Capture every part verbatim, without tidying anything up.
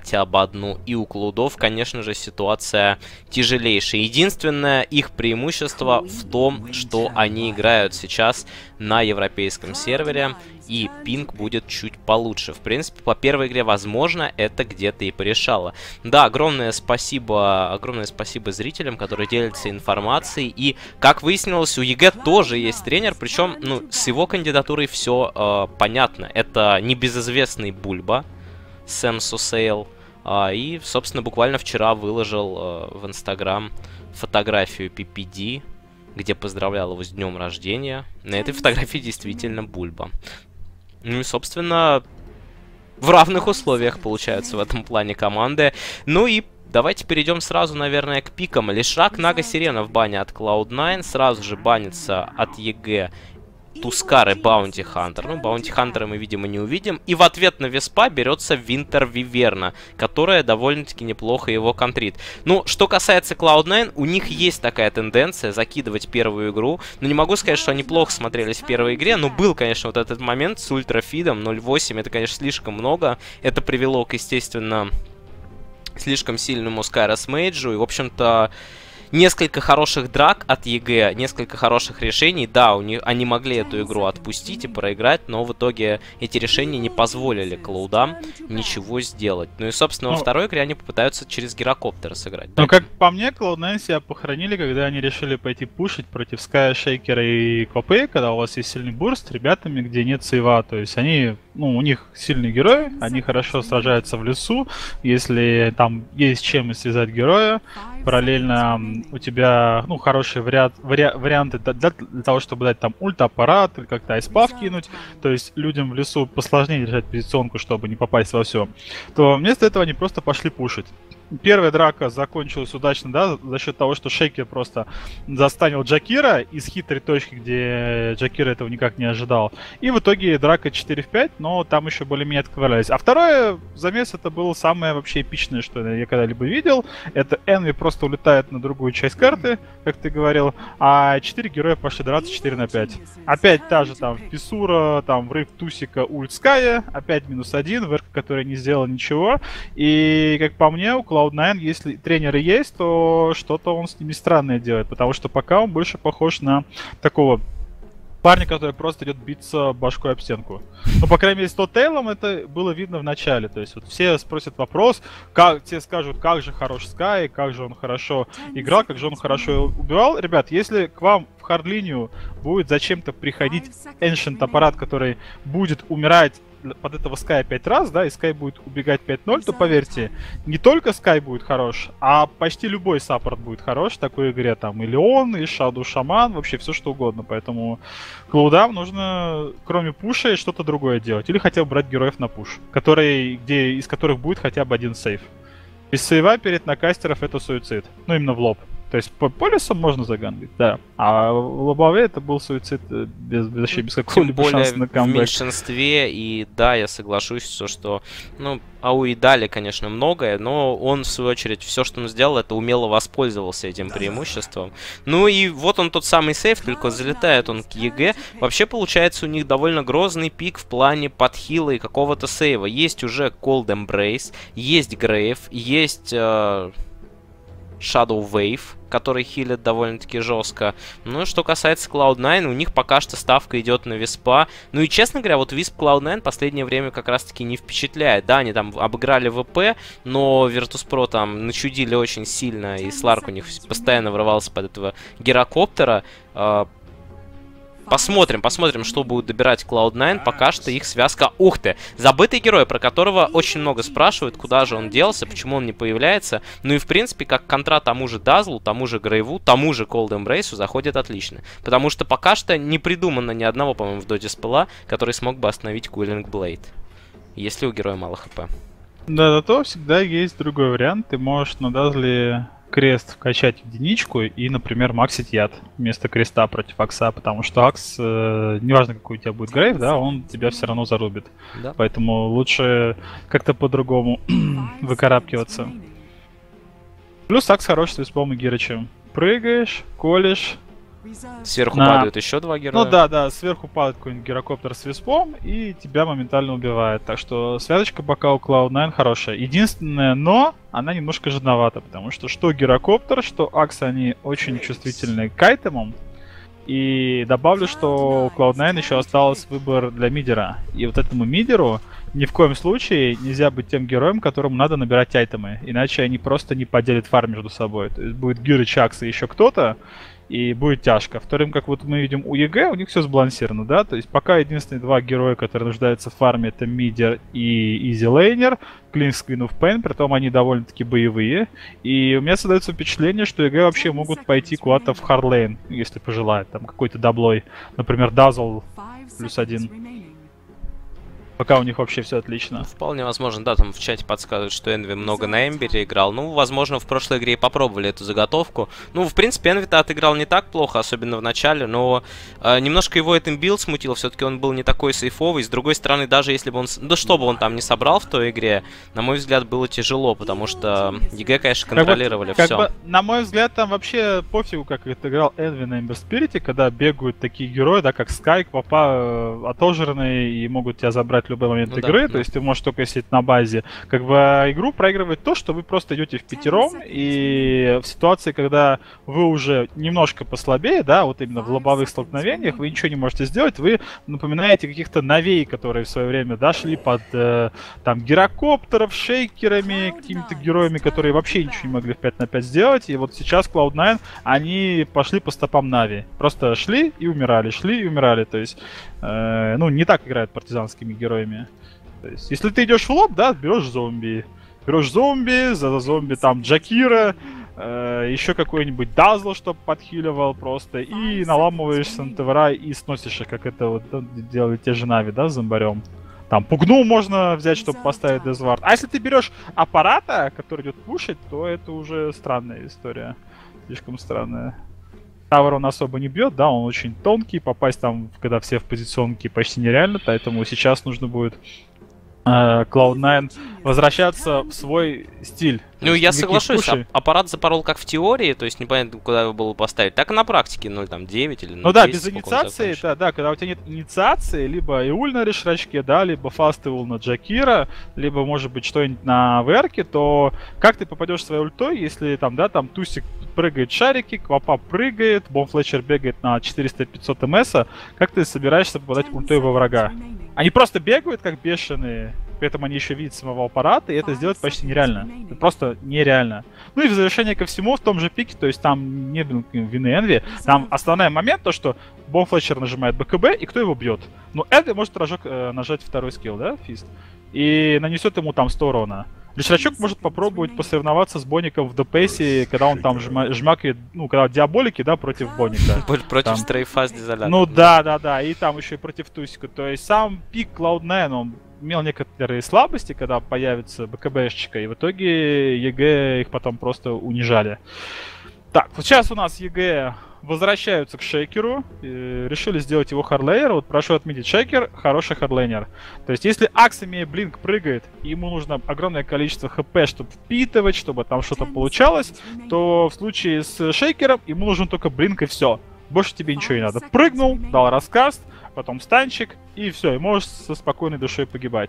хотя бы одну. И у Клоудов, конечно же, ситуация тяжелейшая. Единственное их преимущество в том, что они играют сейчас на европейском сервере, и пинг будет чуть получше. В принципе, по первой игре, возможно, это где-то и порешало. Да, огромное спасибо, огромное спасибо зрителям, которые делятся информацией. И, как выяснилось, у ЕГЭ тоже есть тренер, причем, ну, с его кандидатурой все э, понятно. Это небезызвестный Бульба, Сэм Сусейл. Э, и, собственно, буквально вчера выложил э, в Инстаграм фотографию пи пи ди, где поздравлял его с днем рождения. На этой фотографии действительно Бульба. Ну и, собственно, в равных условиях получаются в этом плане команды. Ну и давайте перейдем сразу, наверное, к пикам. Лишрак, Нага, Сирена в бане от клауд найн. Сразу же банится от ЕГЭ Тускар и Баунти Хантер. Ну, Баунти Хантера мы, видимо, не увидим. И в ответ на Веспа берется Винтер Виверна, которая довольно-таки неплохо его контрит. Ну, что касается клауд найн, у них есть такая тенденция закидывать первую игру. Но не могу сказать, что они плохо смотрелись в первой игре. Но был, конечно, вот этот момент с ультрафидом ноль восемь. Это, конечно, слишком много. Это привело к, естественно, слишком сильному Скайрос Мейджу. И, в общем-то, несколько хороших драк от ЕГЭ, несколько хороших решений. Да, у них, они могли эту игру отпустить и проиграть, но в итоге эти решения не позволили Клоудам ничего сделать. Ну и, собственно, во ну, второй игре они попытаются через гирокоптер сыграть. Ну, как по мне, клауд найн себя похоронили, когда они решили пойти пушить против Ская, Шейкера и Копы, когда у вас есть сильный бурст с ребятами, где нет сейва. То есть они, ну, у них сильные герои, они хорошо сражаются в лесу. Если там есть чем связать героя, параллельно у тебя, ну, хорошие вариант, вари, варианты для, для того, чтобы дать там ульт-аппарат или как-то айспав кинуть, то есть людям в лесу посложнее держать позиционку, чтобы не попасть во все, то вместо этого они просто пошли пушить. Первая драка закончилась удачно, да, за счет того, что Шейкер просто застанил Джакира из хитрой точки, где Джакира этого никак не ожидал. И в итоге драка четыре в пять, но там еще более-менее отковырялись. А второе замес, это было самое вообще эпичное, что я когда-либо видел. Это Энви просто улетает на другую часть карты, как ты говорил, а четыре героя пошли драться четыре на пять. Опять та же там Фисура, там врыв Тусика, ульт Ская, опять минус один, Верк, который не сделал ничего. И, как по мне, у клауд найн, если тренеры есть, то что-то он с ними странное делает, потому что пока он больше похож на такого парня, который просто идет биться башкой об стенку. Ну, по крайней мере, с Тоттейлом это было видно в начале. То есть вот все спросят вопрос, как те скажут, как же хорош Скай, как же он хорошо играл, как же он хорошо убивал. Ребят, если к вам в хардлинию будет зачем-то приходить Ancient аппарат, который будет умирать под этого Скай пять раз, да, и Скай будет убегать пять ноль, то поверьте, не только Скай будет хорош, а почти любой саппорт будет хорош в такой игре, там, и Леон, и Шаду Шаман, вообще все что угодно, поэтому клаудам нужно, кроме пуша, что-то другое делать, или хотя бы брать героев на пуш, который, где, из которых будет хотя бы один сейв. Без сейва перед накастеров это суицид, ну, именно в лоб. То есть по полюсам можно загангать, да. А в лобове это был суицид без, без, вообще без какого-либо шанса на камбэк. В меньшинстве, и да, я соглашусь, все, что, ну, Ауи дали, конечно, многое, но он, в свою очередь, все, что он сделал, это умело воспользовался этим преимуществом. Ну и вот он тот самый сейф, только залетает он к ЕГЭ. Вообще, получается, у них довольно грозный пик в плане подхила и какого-то сейва. Есть уже Cold Embrace, есть Грейв, есть... Э Shadow Wave, который хилит довольно-таки жестко. Ну и что касается клауд найн, у них пока что ставка идет на Виспа. Ну и, честно говоря, вот Висп клауд найн в последнее время как раз-таки не впечатляет. Да, они там обыграли ВП, но Virtus.pro там начудили очень сильно, и Сларк у них постоянно врывался под этого гирокоптера. Посмотрим, посмотрим, что будет добирать клауд найн. Пока что их связка... Ух ты! Забытый герой, про которого очень много спрашивают, куда же он делся, почему он не появляется. Ну и, в принципе, как контра тому же Дазлу, тому же Грейву, тому же Cold Embrace заходит отлично. Потому что пока что не придумано ни одного, по-моему, в доте спела, который смог бы остановить Куиллинг Блейд, если у героя мало хп. Да, зато всегда есть другой вариант. Ты можешь на Дазле крест вкачать в единичку и, например, максить яд вместо креста против Акса, потому что Акс, э, неважно какой у тебя будет грейв, да, он тебя все равно зарубит. Да. Поэтому лучше как-то по-другому выкарабкиваться. Плюс Акс хороший с Виспом и Гирычем. Прыгаешь, колешь, Сверху На- падают еще два героя. Ну да, да, сверху падает какой-нибудь гирокоптер с виспом и тебя моментально убивает. Так что связочка пока у клауд найн хорошая. Единственное, но она немножко жадновата, потому что что гирокоптер, что Акс, они очень чувствительны к айтемам. И добавлю, что у клауд найн еще остался выбор для мидера. И вот этому мидеру ни в коем случае нельзя быть тем героем, которому надо набирать айтемы. Иначе они просто не поделят фарм между собой. То есть будет Гирыч, Акс и еще кто-то, и будет тяжко. Вторым, как вот мы видим у ЕГЭ, у них все сбалансировано, да? То есть пока единственные два героя, которые нуждаются в фарме, это мидер и изилейнер, Клинкс, Queen of Pain, притом они довольно-таки боевые. И у меня создается впечатление, что ЕГЭ вообще могут пойти куда-то в хардлейн, если пожелают, там какой-то даблой. Например, Дазл плюс один. Пока у них вообще все отлично. Вполне возможно, да, там в чате подсказывают, что Энви много на Эмбере играл. Ну, возможно, в прошлой игре и попробовали эту заготовку. Ну, в принципе, Энви-то отыграл не так плохо, особенно в начале, но э, немножко его этим билд смутил. Все-таки он был не такой сейфовый. С другой стороны, даже если бы он... Да что бы он там не собрал в той игре, на мой взгляд, было тяжело, потому что ЕГЭ, конечно, контролировали как все. Бы, на мой взгляд, там вообще пофигу, как отыграл Энви на Эмбер Спирите, когда бегают такие герои, да, как Скай, Квапа, э, отожранные и могут тебя забрать в любой момент Ну, игры, да, то да. есть ты можешь только сидеть на базе. Как бы игру проигрывает то, что вы просто идете в пятером, и в ситуации, когда вы уже немножко послабее, да, вот именно в лобовых столкновениях, вы ничего не можете сделать, вы напоминаете каких-то новей, которые в свое время, да, шли под э, там гирокоптеров, шейкерами, какими-то героями, которые вообще ничего не могли в пять на пять сделать, и вот сейчас клауд найн, они пошли по стопам Нави. Просто шли и умирали, шли и умирали, то есть, э, ну, не так играют партизанскими героями. То есть, если ты идешь в лоб, да, берешь зомби. Берешь зомби, за зомби там Джакира, э, еще какой-нибудь Дазл, чтобы подхиливал просто, и наламываешь Сантевра и сносишь их, как это вот да, делали те же Нави, да, с зомбарем. Там пугну можно взять, чтобы поставить Дезвард. А если ты берешь аппарата, который идет пушить, то это уже странная история. Слишком странная. Тавер он особо не бьет, да, он очень тонкий, попасть там, когда все в позиционке, почти нереально, поэтому сейчас нужно будет клауд найн возвращаться в свой стиль. Ну, я соглашусь, ап аппарат запорол как в теории, то есть непонятно, куда его было поставить, так и на практике, ну, там, девять или ну да, без инициации, это, да, когда у тебя нет инициации, либо Иуль на решрачке, да, либо фаст Иул на Джакира, либо, может быть, что-нибудь на ВРке, то как ты попадешь своей ультой, если там, да, там Тусик прыгает шарики, Квапа прыгает, Бом Флетчер бегает на четыреста-пятьсот МСа, как ты собираешься попадать ультой во врага? Они просто бегают, как бешеные, при этом они еще видят самого аппарата, и это сделать почти нереально. Это просто нереально. Ну и в завершение ко всему, в том же пике, то есть там не было вины Энви, там основной момент то, что Бом Флетчер нажимает БКБ, и кто его бьет? Ну, Энви может рожок, э, нажать второй скилл, да, фист, и нанесет ему там сто урона. Лишрачок может попробовать посоревноваться с Боником в ДПСе, когда он там жма жмакает, ну, когда диаболики, да, против Боника. Против стрейфа с дизолятом. Ну да, да, да, и там еще и против Тусика. То есть сам пик клауд найн, он имел некоторые слабости, когда появится БКБшечка, и в итоге ЕГЭ их потом просто унижали. Так, вот сейчас у нас ЕГЭ возвращаются к Шейкеру, э, решили сделать его хардлейер. Вот прошу отметить, Шейкер хороший хардлейнер. То есть если Акс, имея блинк, прыгает, и ему нужно огромное количество хп, чтобы впитывать, чтобы там что-то получалось, то в случае с Шейкером ему нужен только блинк и все. Больше тебе ничего не надо. Прыгнул, дал раскаст, потом станчик, и все, и можешь со спокойной душой погибать.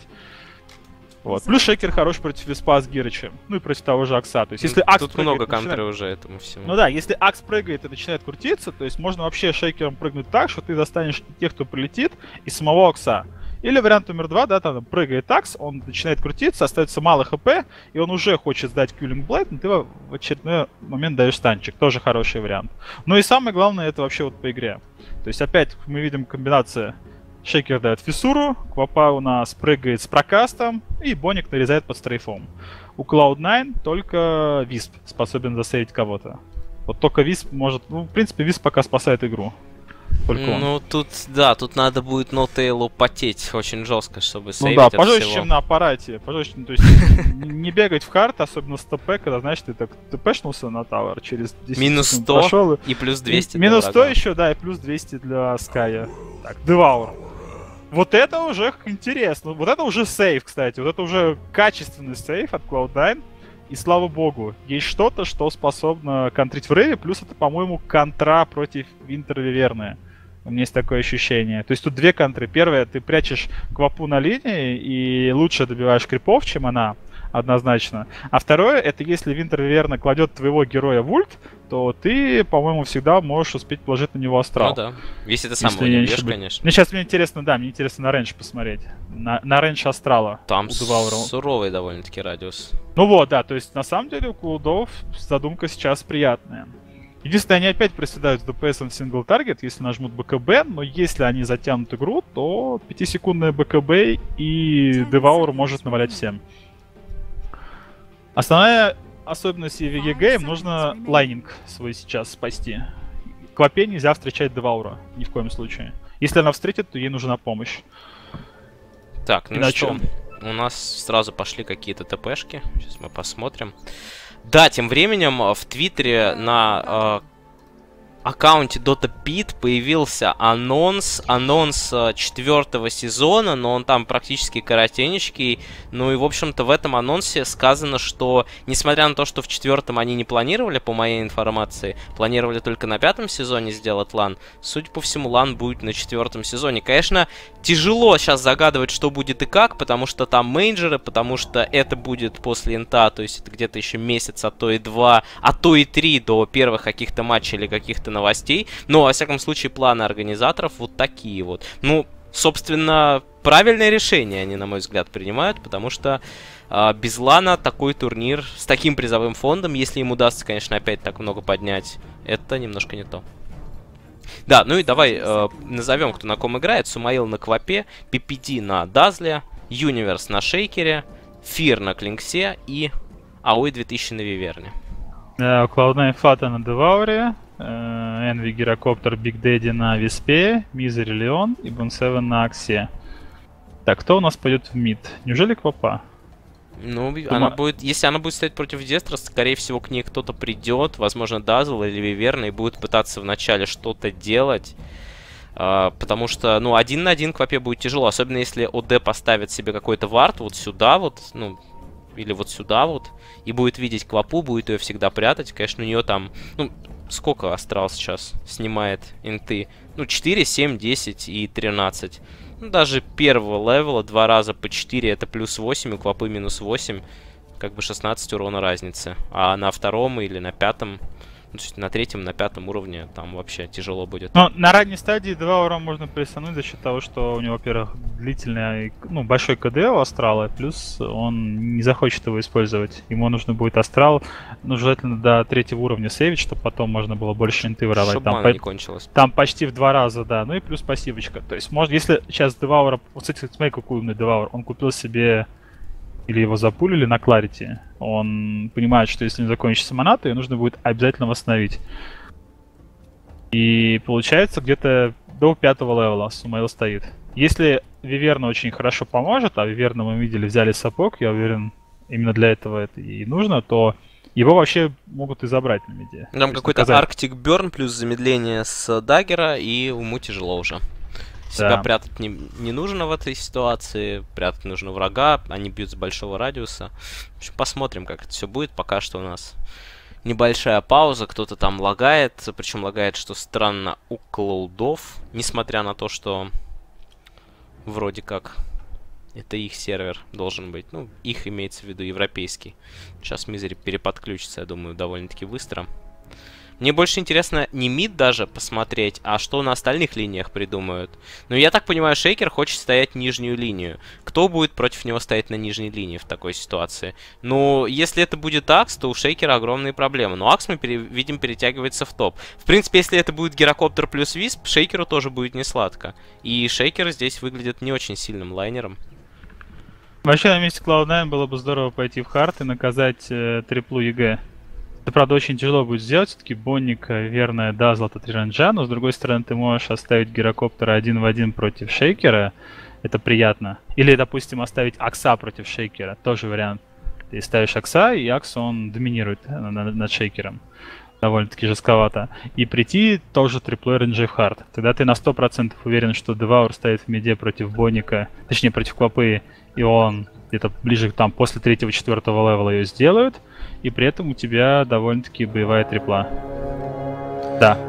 Вот. Плюс Шейкер хорош против Виспа с Гирычем. Ну и против того же Акса. То есть, если Акс Тут прыгает, много контры начинает... уже этому всему. Ну да, если Акс прыгает и начинает крутиться, то есть можно вообще Шейкером прыгнуть так, что ты достанешь тех, кто прилетит, и самого Акса. Или вариант номер два, да, там прыгает Акс, он начинает крутиться, остается мало хп, и он уже хочет сдать Киллинг Блейд, но ты в очередной момент даешь станчик. Тоже хороший вариант. Ну и самое главное, это вообще вот по игре. То есть опять мы видим комбинация. Шейкер дает фиссуру, Квапа у нас прыгает с прокастом, и Боник нарезает под стрейфом. У клауд найн только Висп способен засейвить кого-то. Вот только Висп может... Ну, в принципе, Висп пока спасает игру. Только он. Ну, тут, да, тут надо будет Нотейлу потеть очень жестко, чтобы Ну сейвить да, от пожестче, всего. чем на аппарате. Пожестче, ну, то есть не бегать в хард, особенно с ТП, когда, знаешь, ты так тпшнулся на тавер, через десять Минус секунд сто прошел, и- и плюс двести. и- Минус для сто врага. еще, да, и плюс двести для Ская. Так, Деваур. Вот это уже интересно. Вот это уже сейф, кстати. Вот это уже качественный сейф от клауд найн. и слава богу, есть что-то, что способно контрить в рейве, плюс это, по-моему, контра против Винтер Виверны. У меня есть такое ощущение. То есть тут две контры. Первая, ты прячешь Квапу на линии и лучше добиваешь крипов, чем она, однозначно. А второе, это если Винтер Виверна кладет твоего героя в ульт, то ты, по-моему, всегда можешь успеть положить на него астрал. Ну да. Если ты сам Если его не я убьешь, ошибаюсь. конечно. Мне сейчас мне интересно, да, мне интересно на рейндж посмотреть. На, на рейндж астрала. Там у Деваура. суровый довольно-таки радиус. Ну вот, да, то есть на самом деле у Кулдов задумка сейчас приятная. Единственное, они опять приседают с ДПСом в сингл таргет, если нажмут БКБ, но если они затянут игру, то пятисекундное БКБ и Деваур может навалять всем. Основная особенность ЕГЭ, им нужно лайнинг свой сейчас спасти. Квапе нельзя встречать Деваура, ни в коем случае. Если она встретит, то ей нужна помощь. Так, ну Иначе... что, у нас сразу пошли какие-то ТПшки, сейчас мы посмотрим. Да, тем временем в Твиттере на э, аккаунте DotaBeat появился анонс, анонс э, четвертого сезона, но он там практически коротенечкий. Ну и, в общем-то, в этом анонсе сказано, что, несмотря на то, что в четвертом они не планировали, по моей информации, планировали только на пятом сезоне сделать лан, судя по всему, лан будет на четвертом сезоне. Конечно, тяжело сейчас загадывать, что будет и как, потому что там мейджеры, потому что это будет после инта, то есть это где-то еще месяц, а то и два, а то и три до первых каких-то матчей или каких-то новостей. Но, во всяком случае, планы организаторов вот такие вот. Ну, собственно, правильное решение они, на мой взгляд, принимают, потому что э, без лана такой турнир с таким призовым фондом, если им удастся, конечно, опять так много поднять, это немножко не то. Да, ну и давай э, назовем, кто на ком играет. Сумаил на Квапе, пи пи ди на Дазле, Юниверс на Шейкере, Фир на Клинксе и Аой две тысячи на Виверне. Uh, клауд найн Фата на Девауре, uh, Envy Гирокоптер Биг Дэдди на Виспе, Мизери Леон и Бунсевен на Аксе. Так, кто у нас пойдет в мид? Неужели Квапа? Ну, Дума... она будет, если она будет стоять против Дестра, скорее всего, к ней кто-то придет, возможно, Дазл или Виверна, и будет пытаться вначале что-то делать. Uh, потому что, ну, один на один Квапе будет тяжело, особенно если ОД поставит себе какой-то вард вот сюда вот, ну, или вот сюда вот, и будет видеть Квапу, будет ее всегда прятать. Конечно, у нее там, ну, сколько Астрал сейчас снимает инты? Ну, четыре, семь, десять и тринадцать. Ну, даже первого левела два раза по четыре это плюс восемь, у Квапы минус восемь. Как бы шестнадцать урона разницы. А на втором или на пятом, ну, то есть на третьем, на пятом уровне там вообще тяжело будет. Но на ранней стадии два ура можно прессануть за счет того, что у него, во-первых, длительный, ну, большой КД у Астрала, плюс он не захочет его использовать. Ему нужно будет Астрал, ну, желательно до третьего уровня сейвить, чтобы потом можно было больше инты воровать. Чтобы там, мана по... не кончилась. Там почти в два раза, да. Ну и плюс пассивочка. То есть, может, если сейчас Деваура... Вот, кстати, смотри, какой умный Деваур. Он купил себе... Или его запулили на Кларити. Он понимает, что если не закончится мана, то ее нужно будет обязательно восстановить. И получается, где-то до пятого левела Сумаил стоит. Если Виверна очень хорошо поможет, а Виверна мы видели, взяли сапог, я уверен, именно для этого это и нужно, то его вообще могут и забрать на миде. Там какой-то Arctic Burn плюс замедление с даггера, и ему тяжело уже. Себя да. прятать не, не нужно в этой ситуации, прятать нужно врага, они бьют с большого радиуса. В общем, посмотрим, как это все будет. Пока что у нас небольшая пауза, кто-то там лагает, причем лагает, что странно, у Клаудов, несмотря на то, что вроде как это их сервер должен быть. Ну, их имеется в виду европейский. Сейчас Мизери переподключится, я думаю, довольно-таки быстро. Мне больше интересно не мид даже посмотреть, а что на остальных линиях придумают. Но я так понимаю, Шейкер хочет стоять нижнюю линию. Кто будет против него стоять на нижней линии в такой ситуации? Ну, если это будет Акс, то у Шейкера огромные проблемы. Но Акс мы пере видим перетягивается в топ. В принципе, если это будет Гирокоптер плюс Висп, Шейкеру тоже будет не сладко. И Шейкер здесь выглядит не очень сильным лайнером. Вообще на месте клауд найн было бы здорово пойти в хард и наказать э, триплу ЕГЭ. Это, правда, очень тяжело будет сделать, все-таки Бонник, верная, Дазл, это три ранжа, но с другой стороны ты можешь оставить Гирокоптера один в один против Шейкера, это приятно. Или, допустим, оставить Акса против Шейкера, тоже вариант. Ты ставишь Акса, и Акс, он доминирует над Шейкером. Довольно-таки жестковато. И прийти тоже триплой РНЖ в хард. Тогда ты на сто процентов уверен, что Деваур стоит в миде против Бонника, точнее против Квапы, и он где-то ближе там после третьего-четвертого левела ее сделают, и при этом у тебя довольно-таки боевая трипла. Да.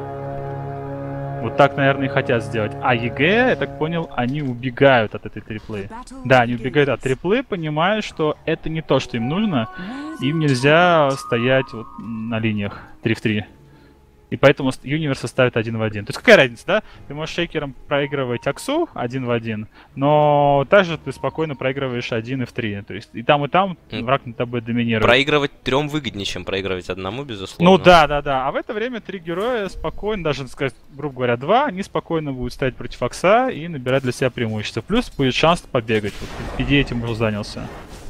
Вот так, наверное, и хотят сделать. А ЕГЭ, я так понял, они убегают от этой триплы. Да, они убегают от триплы, понимая, что это не то, что им нужно. Им нельзя стоять вот на линиях три в три. И поэтому Юниверс ставит один в один. То есть какая разница, да? Ты можешь шейкером проигрывать Аксу один в один, но также ты спокойно проигрываешь один и в три. То есть и там, и там враг над тобой доминирует. Проигрывать трем выгоднее, чем проигрывать одному, безусловно. Ну да, да, да. А в это время три героя спокойно, даже, сказать, грубо говоря, два, они спокойно будут стоять против Акса и набирать для себя преимущество. Плюс будет шанс побегать. Вот, идея этим уже занялся.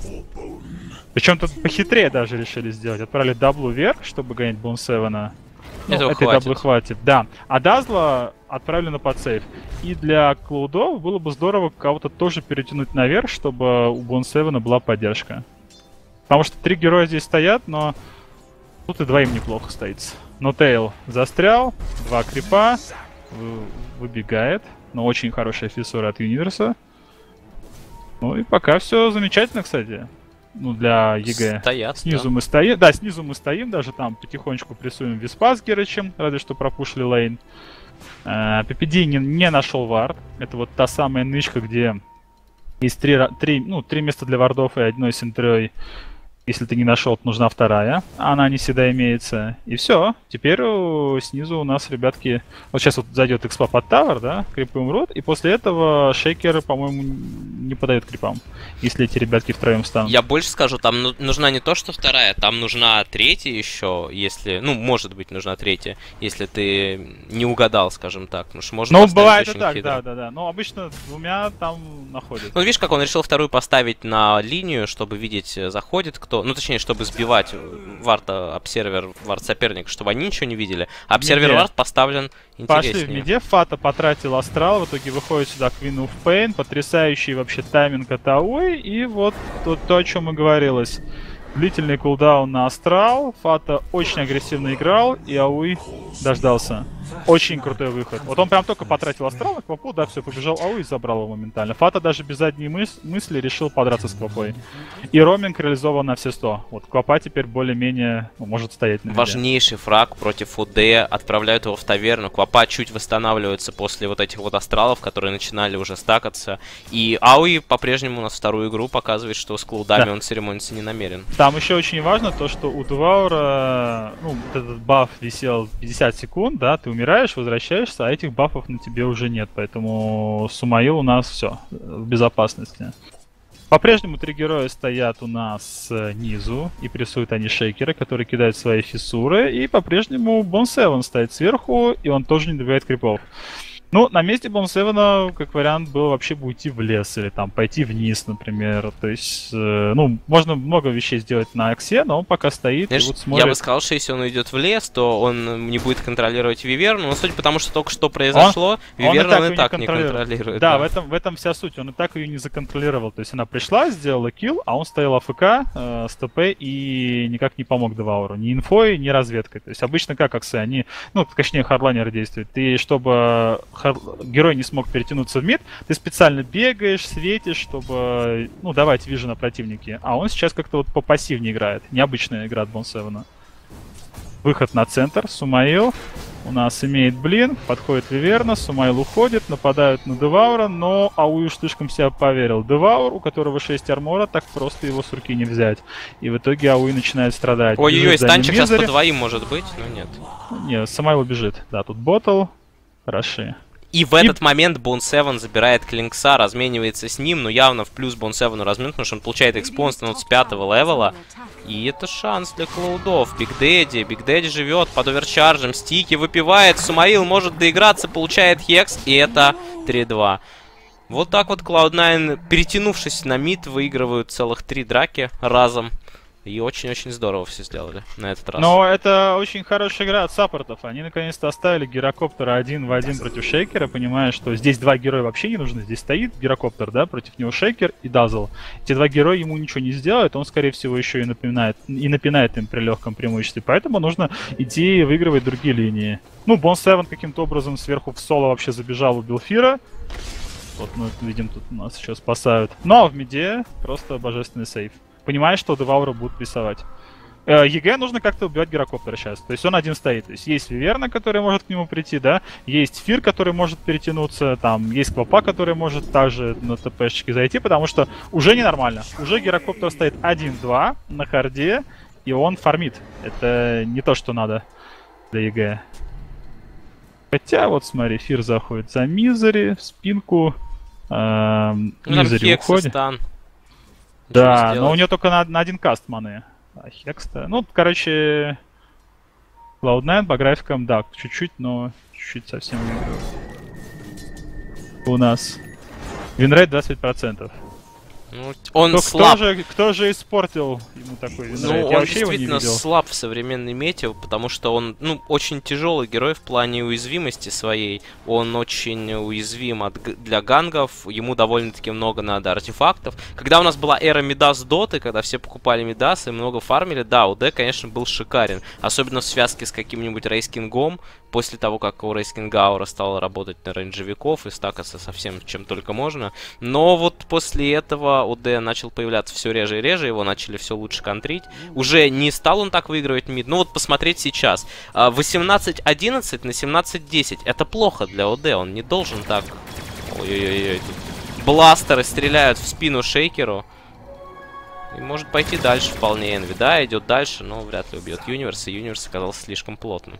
Причем тут похитрее даже решили сделать. Отправили даблу вверх, чтобы гонять Бон Севена. Ну, Этого этой хватит. даблы хватит, да. А Дазла отправили на подсейв. И для Клоудов было бы здорово кого-то тоже перетянуть наверх, чтобы у Бон Севена была поддержка. Потому что три героя здесь стоят, но тут и двоим неплохо стоит. Но Тейл застрял, два крипа, вы- выбегает. Но очень хорошая фиссура от Юниверса. Ну и пока все замечательно, кстати. Ну, для ЕГЭ. Стоят, Снизу да. мы стоим. Да, снизу мы стоим, даже там потихонечку прессуем Виспа с Герычем, разве что пропушили лейн. Э, пи пи ди не, не нашел вард. Это вот та самая нычка, где есть три, ра- три, ну, три места для вардов и одной синтрой. Если ты не нашел, то нужна вторая. Она не всегда имеется. И все. Теперь о, снизу у нас, ребятки... Вот сейчас вот зайдет экспа под тавер, да? Крипы умрут. И после этого шейкер, по-моему, не подает крипам. Если эти ребятки втроем встанут. Я больше скажу, там ну- нужна не то, что вторая, там нужна третья еще, если... Ну, может быть, нужна третья, если ты не угадал, скажем так. Потому что можно Ну, поставить бывает и очень так, хитро. да, да, да. Но обычно двумя там находят. Ну, видишь, как он решил вторую поставить на линию, чтобы видеть, э, заходит кто. Ну, точнее, чтобы сбивать варта, обсервер, варт соперника, чтобы они ничего не видели. А обсервер Миде. варт поставлен Пошли в интереснее. миде, Фата потратил астрал, в итоге выходит сюда Queen of Pain, потрясающий вообще тайминг от Ауи, и вот то, то, о чем и говорилось. Длительный кулдаун на астрал, Фата очень агрессивно играл, и Ауи дождался. Очень крутой выход. Вот он прям только потратил астрал на Квапу, да, все, побежал Ауи и забрал его моментально. Фата даже без задней мыс- мысли решил подраться с Квапой. И роуминг реализован на все сто. Вот Квапа теперь более-менее ну, может стоять на миде. Важнейший фраг против УД, отправляют его в таверну. Квапа чуть восстанавливается после вот этих вот астралов, которые начинали уже стакаться. И Ауи по-прежнему у нас вторую игру показывает, что с клоудами Да. он церемониться не намерен. Там еще очень важно то, что у Деваура, ну, вот этот баф висел пятьдесят секунд, да, ты умираешь, возвращаешься, а этих бафов на тебе уже нет, поэтому Сумаил у нас все в безопасности. По-прежнему три героя стоят у нас снизу, и прессуют они шейкеры, которые кидают свои фиссуры, и по-прежнему Бон Севен стоит сверху, и он тоже не добивает крипов. Ну, на месте Бон Севена, как вариант, был вообще бы уйти в лес или там пойти вниз, например. То есть, э, ну, можно много вещей сделать на Аксе, но он пока стоит Знаешь, и вот смотрит. я бы сказал, что если он уйдет в лес, то он не будет контролировать Виверну, но судя по тому, что только что произошло, Виверну он и её так не контролирует. Да, в этом, в этом вся суть. Он и так ее не законтролировал. То есть она пришла, сделала килл, а он стоял АФК, э, с ТП и никак не помог Девауру. Ни инфой, ни разведкой. То есть обычно как Аксы, они, ну, точнее, хардлайнеры действуют. Ты, чтобы хар- герой не смог перетянуться в мид, ты специально бегаешь, светишь, чтобы, ну, давать вижу на противнике. А он сейчас как-то вот попассивнее играет. Необычная игра от Бон Севена. Выход на центр, Сумаил. У нас имеет блин, подходит Виверна, Сумаил уходит, нападают на Деваура, но Ауи уж слишком себя поверил. Деваур, у которого шесть армора, так просто его с руки не взять. И в итоге Ауи начинает страдать. Ой-ой-ой, Бежит за ним станчик сейчас по Мизери. двоим может быть, но нет. Не, Сумаил бежит. Да, тут ботл. Хороши. И в этот момент Бон Севен забирает Клинкса, разменивается с ним, но явно в плюс Бон Севену размен, потому что он получает экспон, становится с пятого левела. И это шанс для Клоудов. Биг Дэдди, Биг Дэдди живет под оверчаржем, стики выпивает, Сумаил может доиграться, получает хекс, и это три-два. Вот так вот клауд найн, перетянувшись на мид, выигрывают целых три драки разом. И очень-очень здорово все сделали на этот раз. Но это очень хорошая игра от саппортов. Они наконец-то оставили гирокоптера один в один против шейкера, понимая, что здесь два героя вообще не нужны. Здесь стоит гирокоптер, да, против него шейкер и дазл. Эти два героя ему ничего не сделают, он, скорее всего, еще и напоминает, и напинает им при легком преимуществе. Поэтому нужно идти выигрывать другие линии. Ну, Бон Севен каким-то образом сверху в соло вообще забежал, убил Фира. Вот мы видим, тут у нас еще спасают. Но в миде просто божественный сейф. Понимаешь, что Деваура будут прессовать. ЕГЭ нужно как-то убивать гирокоптера сейчас. То есть он один стоит. То есть есть Виверна, которая может к нему прийти, да. Есть Фир, который может перетянуться. Там есть Квапа, который может также на ТПшечке зайти. Потому что уже ненормально. Уже гирокоптер стоит один-два на харде. И он фармит. Это не то, что надо для ЕГЭ. Хотя, вот смотри, Фир заходит за Мизери в спинку. Эм, Мизери уходит. Стан. Да, но у нее только на, на один каст маны. А Хекста... Ну, короче... клауд найн по графикам, да, чуть-чуть, но чуть-чуть совсем... У нас... Винрейт двадцать процентов. Ну, он кто, слаб. Кто же, кто же испортил ему такой винрейт? Ну, Я он вообще его не действительно видел. слаб в современной мете, потому что он, ну, очень тяжелый герой в плане уязвимости своей. Он очень уязвим от, для гангов, ему довольно-таки много надо артефактов. Когда у нас была эра Мидас Доты, когда все покупали Мидас и много фармили, да, УД, конечно, был шикарен. Особенно в связке с каким-нибудь Рейскингом, после того, как у Рейскинга Аура стала работать на рейнджевиков и стакаться со всем, чем только можно. Но вот после этого ОД начал появляться все реже и реже, его начали все лучше контрить. Уже не стал он так выигрывать мид. Ну вот посмотреть сейчас. восемнадцать одиннадцать на семнадцать десять. Это плохо для ОД, он не должен так... Ой-ой-ой. Бластеры стреляют в спину Шейкеру. И может пойти дальше вполне Энви. Да, идет дальше, но вряд ли убьет Юниверс. И Юниверс оказался слишком плотным.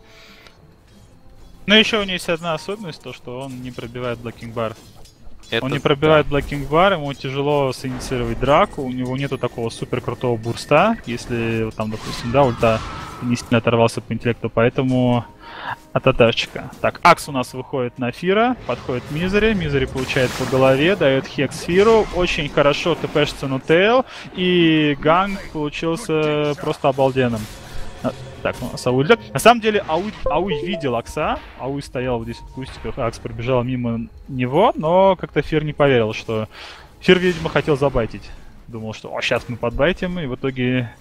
Но еще у него есть одна особенность, то что он не пробивает блокинг бар. Это он не пробивает да. блокинг бар, ему тяжело синициировать драку, у него нету такого супер крутого бурста, если там, допустим, да, ульта не сильно оторвался по интеллекту, поэтому ататашечка. Так, Акс у нас выходит на Фира, подходит Мизери, Мизери получает по голове, дает Хекс Фиру, очень хорошо тпшится на Тейл, и ганг получился просто обалденным. Так, у нас Ауй идет. На самом деле, Ауй, Ауй видел Акса. Ауй стоял вот здесь в кустиках. Акс пробежал мимо него, но как-то Фир не поверил, что... Фир, видимо, хотел забайтить. Думал, что о, сейчас мы подбайтим, и в итоге...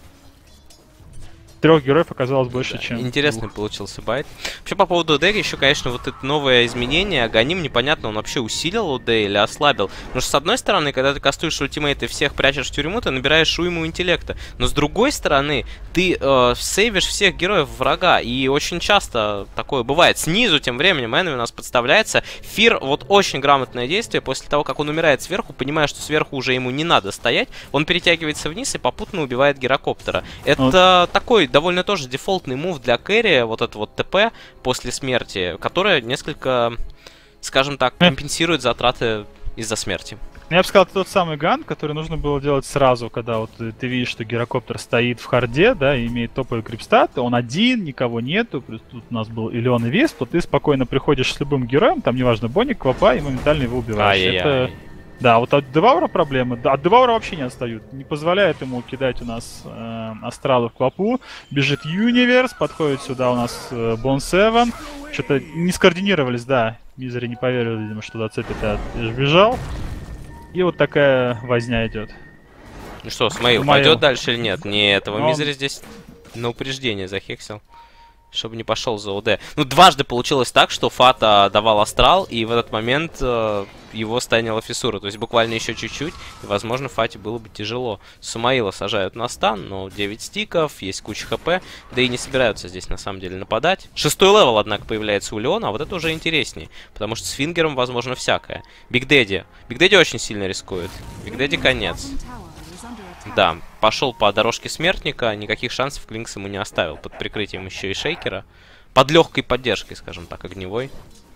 Трех героев оказалось больше, да, чем... Интересный двух. Получился байт. Вообще, по поводу ОД, еще, конечно, вот это новое изменение. Аганим, непонятно, он вообще усилил ОД или ослабил. Потому что, с одной стороны, когда ты кастуешь ультимейт и всех прячешь в тюрьму, ты набираешь уйму интеллекта. Но, с другой стороны, ты э, сейвишь всех героев врага. И очень часто такое бывает. Снизу, тем временем, Энви у нас подставляется. Фир, вот очень грамотное действие. После того, как он умирает сверху, понимая, что сверху уже ему не надо стоять, он перетягивается вниз и попутно убивает гирокоптера. Это вот. Такой довольно тоже дефолтный мув для кэрри, вот это вот ТП после смерти, которая несколько, скажем так, компенсирует затраты из-за смерти. Я бы сказал, это тот самый ган, который нужно было делать сразу, когда вот ты видишь, что гирокоптер стоит в харде, да, и имеет топовый крипстат, он один, никого нету, плюс тут у нас был Илион и Вист, то ты спокойно приходишь с любым героем, там неважно, Боник, Квапа, и моментально его убиваешь. Это... Да, вот от Деваура проблемы. От Деваура вообще не отстают. Не позволяет ему кидать у нас э, астралы в Квапу. Бежит Юниверс, подходит сюда у нас э, Бон Севен. Что-то не скоординировались, да. Мизери не поверил, видимо, что до цепи-то бежал. И вот такая возня идет. Ну что, Смаил, пойдет дальше или нет? Не, этого Но... Мизери здесь на упреждение захексил. Чтобы не пошел за ОД. Ну, дважды получилось так, что Фата давал астрал, и в этот момент э, его станила фиссура. То есть буквально еще чуть-чуть, и, возможно, Фате было бы тяжело. Сумаила сажают на стан, но девять стиков, есть куча хп, да и не собираются здесь, на самом деле, нападать. Шестой левел, однако, появляется у Леона, а вот это уже интереснее, потому что с Фингером, возможно, всякое. Биг Дэдди. Биг Дэдди очень сильно рискует. Биг Дэдди конец. Да, пошел по дорожке смертника, никаких шансов Клинкс ему не оставил. Под прикрытием еще и Шейкера. Под легкой поддержкой, скажем так, огневой.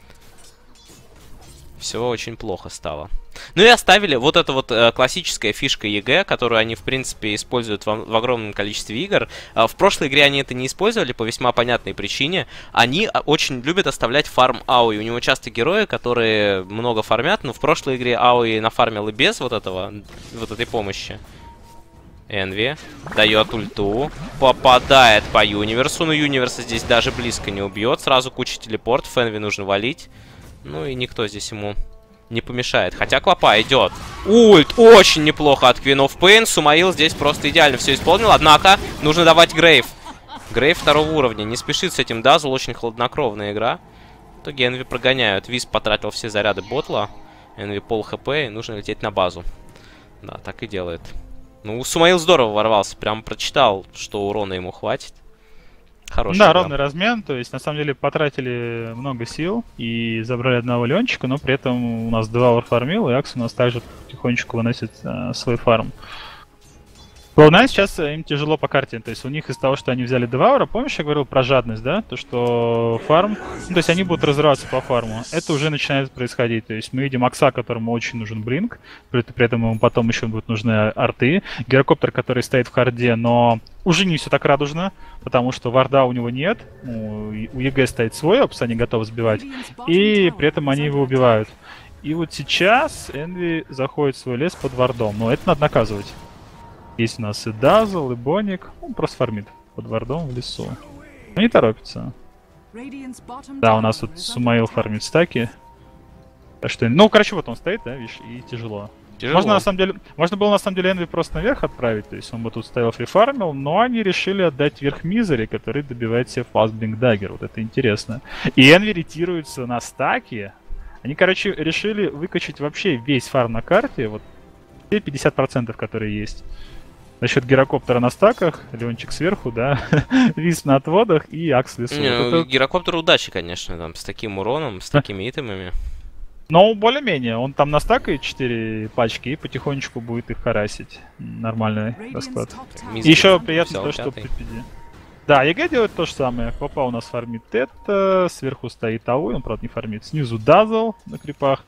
Все очень плохо стало. Ну и оставили вот эта вот э, классическая фишка ЕГЭ, которую они, в принципе, используют в, в огромном количестве игр. Э, в прошлой игре они это не использовали по весьма понятной причине. Они очень любят оставлять фарм Ауи. У него часто герои, которые много фармят, но в прошлой игре Ауи нафармил и без вот этого, вот этой помощи. Энви дает ульту, попадает по Юниверсу, но Юниверса здесь даже близко не убьет, сразу куча телепортов, Энви нужно валить, ну и никто здесь ему не помешает, хотя Квапа идет. Ульт, очень неплохо от Queen of Pain, Сумаил здесь просто идеально все исполнил, однако нужно давать Грейв. Грейв второго уровня, не спешит с этим Дазл, очень хладнокровная игра. В итоге Энви прогоняют, Виз потратил все заряды ботла. Энви пол хп, и нужно лететь на базу. Да, так и делает. Ну, Сумаил здорово ворвался, прям прочитал, что урона ему хватит. Хороший, да, да, ровный размен, то есть на самом деле потратили много сил и забрали одного Ленчика, но при этом у нас Деваур фармил, и Акс у нас также потихонечку выносит э, свой фарм. клоуд найн сейчас им тяжело по карте, то есть у них из-за того, что они взяли Деваура, помнишь, я говорил про жадность, да? То, что фарм, ну, то есть они будут разрываться по фарму. Это уже начинает происходить, то есть мы видим Акса, которому очень нужен блинк, при, при этом ему потом еще будут нужны арты, гирокоптер, который стоит в харде, но уже не все так радужно, потому что варда у него нет, у, у ЕГЭ стоит свой опс, они готовы сбивать, и при этом они его убивают. И вот сейчас Энви заходит в свой лес под вардом, но это надо наказывать. Есть у нас и Дазл, и Боник. Он просто фармит под вардом в лесу. Но не торопится. Да, у нас тут Сумаил фармит стаки. Так что, ну, короче, вот он стоит, да, видишь, и тяжело. Тяжело. Можно, на самом деле, можно было на самом деле Энви просто наверх отправить, то есть он бы тут стоял фрифармил, но они решили отдать вверх Мизери, который добивает себе Фастблинк Даггер. Вот это интересно. И Энви ретируется на стаки. Они, короче, решили выкачать вообще весь фарм на карте, вот все пятьдесят процентов, которые есть. За счет гирокоптера на стаках, Леончик сверху, да, Вис на отводах и Акс в лесу. Не, вот ну, это... Гирокоптер удачи, конечно, там, с таким уроном, с такими итемами. Но более-менее, он там настакает четыре пачки и потихонечку будет их харасить. Нормальный расклад. И еще приятно то, что пи пи ди. Да, ЕГЭ делает то же самое. Папа у нас фармит это, сверху стоит Ауи, он, правда, не фармит. Снизу Дазл на крипах.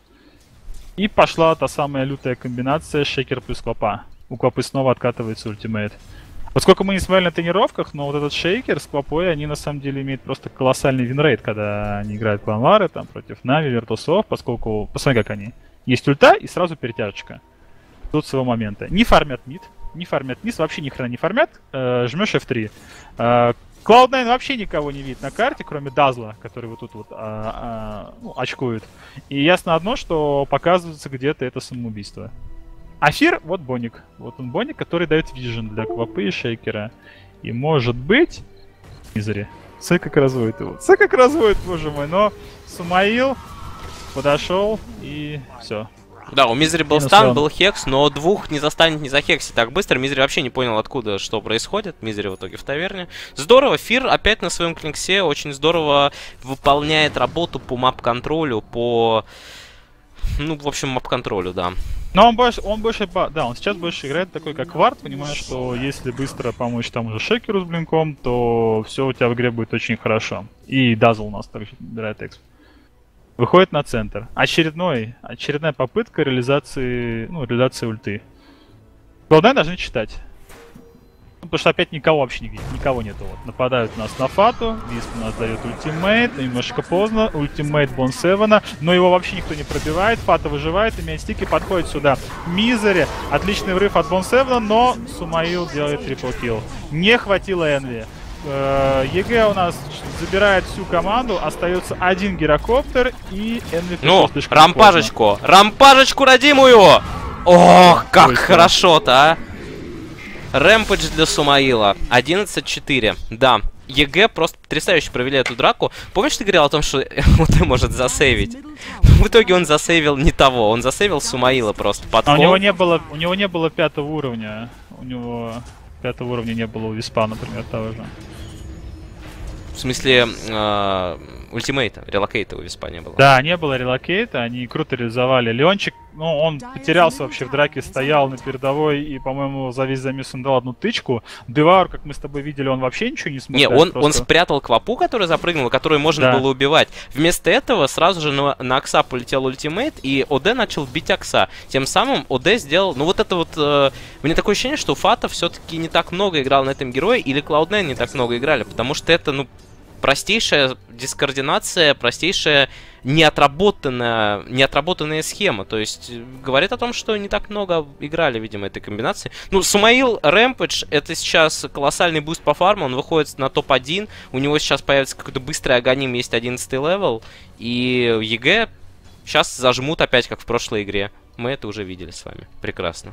И пошла та самая лютая комбинация Шейкер плюс Квапа. У Квапы снова откатывается ультимейт. Вот сколько мы не смотрели на тренировках, но вот этот Шейкер с Квапой, они на самом деле имеют просто колоссальный винрейт, когда они играют кланвары, там, против Нави, Виртусов, поскольку, посмотри, как они. Есть ульта и сразу перетяжечка. Тут своего момента. Не фармят мид, не фармят низ, вообще ни хрена не фармят. Э, жмешь эф три. Э, клоуд найн вообще никого не видит на карте, кроме Дазла, который вот тут вот а, а, ну, очкует. И ясно одно, что показывается где-то это самоубийство. Афир, вот Боник. Вот он Боник, который дает вижен для Квапы и Шейкера. И может быть... Мизери. Ц как разводит его. Ц как разводит, боже мой. Но Сумаил подошел и все. Да, у Мизери был стан, был хекс, но двух не застанет не захекси так быстро. Мизери вообще не понял, откуда, что происходит. Мизери в итоге в таверне. Здорово, Фир опять на своем клинксе очень здорово выполняет работу по мап-контролю, по... Ну, в общем, мап-контролю, да. Но он больше, он больше, да, он сейчас больше играет такой, как Вард, понимаешь, что если быстро помочь тому же Шекеру с блинком, то все у тебя в игре будет очень хорошо. И Дазл у нас также набирает эксп. Выходит на центр. Очередной, очередная попытка реализации, ну, реализации ульты. клоуд найн должны читать. Ну, потому что опять никого вообще не, никого нету. Вот. Нападают у нас на Фату, Висп у нас дает ультимейт, немножко поздно, ультимейт Бон Севена, но его вообще никто не пробивает, Фата выживает, имеет стики, подходит сюда. Мизери, отличный врыв от Бон Севена, но Сумаил делает трипл килл. Не хватило Энви. ЕГЭ у нас забирает всю команду, остается один гирокоптер и Энви... Ну, рампажечку, поздно. рампажечку родимую! Ох, как Ой, хорошо-то, а! Рэмпэдж для Сумаила. одиннадцать четыре. Да. ЕГЭ просто потрясающе провели эту драку. Помнишь, ты говорил о том, что он может засейвить? В итоге он засейвил не того. Он засейвил Сумаила просто под а у него не было, у него не было пятого уровня. У него пятого уровня не было у Виспа, например, того же. В смысле, э, ультимейта, релокейта у Виспа не было. Да, не было релокейта, они круто реализовали. Леончик, ну, он потерялся вообще в драке, стоял на передовой и, по-моему, за весь замес он дал одну тычку. Деваур, как мы с тобой видели, он вообще ничего не смог. Не, он, просто... он спрятал Квапу, которая запрыгнула, которую можно да. было убивать. Вместо этого сразу же на, на Акса полетел ультимейт, и ОД начал бить Акса. Тем самым ОД сделал... Ну, вот это вот... Э, у меня такое ощущение, что Фата все-таки не так много играл на этом герое, или клоуд найн не так много играли, потому что это, ну... простейшая дискоординация, простейшая неотработанная, неотработанная схема. То есть говорит о том, что не так много играли, видимо, этой комбинации. Ну, Сумаил Рэмпэдж — это сейчас колоссальный буст по фарму. Он выходит на топ один. У него сейчас появится какой-то быстрый агоним, есть одиннадцатый левел. И ЕГЭ сейчас зажмут опять, как в прошлой игре. Мы это уже видели с вами. Прекрасно.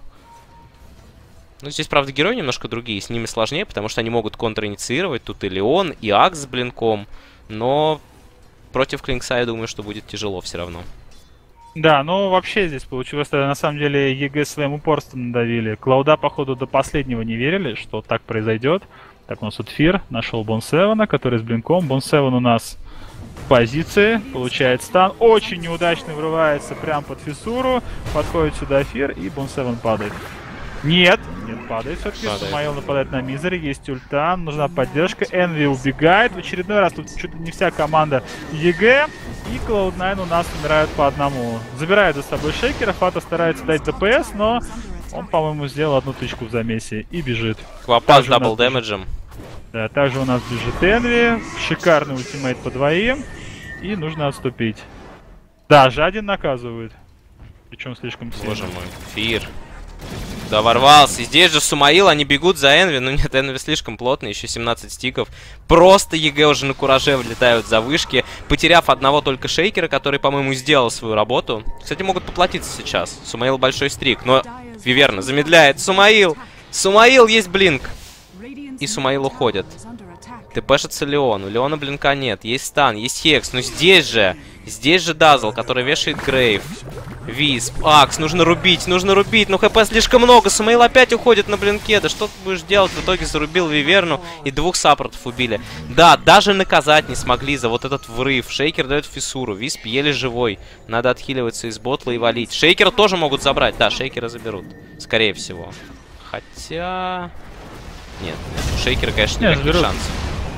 Ну, здесь, правда, герои немножко другие, с ними сложнее, потому что они могут контраинициировать. Тут и Леон, и Акс с блинком. Но против Клинкса, я думаю, что будет тяжело все равно. Да, ну вообще здесь получилось, что на самом деле ЕГЭ своим упорством надавили. Клауда, походу, до последнего не верили, что так произойдет. Так, у нас тут Фир нашел Бонсевена, который с блинком. Бонсевен у нас в позиции, получает стан. Очень неудачно врывается прямо под фиссуру. Подходит сюда Фир, и Бонсевен падает. Нет, нет, падает все-таки. Сумаил нападает на Мизери, есть ульта, нужна поддержка. Энви убегает. В очередной раз тут чуть ли не вся команда ЕГЭ. И клауд найн у нас умирают по одному. Забирает за собой Шейкера, Фата старается дать ДПС, но он, по-моему, сделал одну тычку в замесе и бежит. Квапа с дабл дэмэджем. Да, также у нас бежит Энви. Шикарный ультимейт по двоим. И нужно отступить. Да, Жадин наказывает. Причем слишком сильно. Боже мой, Фир. Да, ворвался. Здесь же Сумаил, они бегут за Энви. Ну нет, Энви слишком плотно, еще семнадцать стиков. Просто ЕГЭ уже на кураже влетают за вышки, потеряв одного только Шейкера, который, по-моему, сделал свою работу. Кстати, могут поплатиться сейчас. Сумаил большой стрик, но Виверна замедляет. Сумаил! Сумаил, есть блинк! И Сумаил уходит. ТПшится Леон. У Леона блинка нет. Есть стан, есть Хекс. Но здесь же, здесь же Дазл, который вешает Грейв. Висп, Акс, нужно рубить, нужно рубить. Но ХП слишком много. Сумаил опять уходит на блинке. Да что ты будешь делать? В итоге зарубил Виверну и двух саппортов убили. Да, даже наказать не смогли за вот этот врыв. Шейкер дает фиссуру. Висп еле живой. Надо отхиливаться из ботла и валить. Шейкера тоже могут забрать. Да, Шейкера заберут. Скорее всего. Хотя... Нет, нет. У Шейкера, конечно, никаких шансов.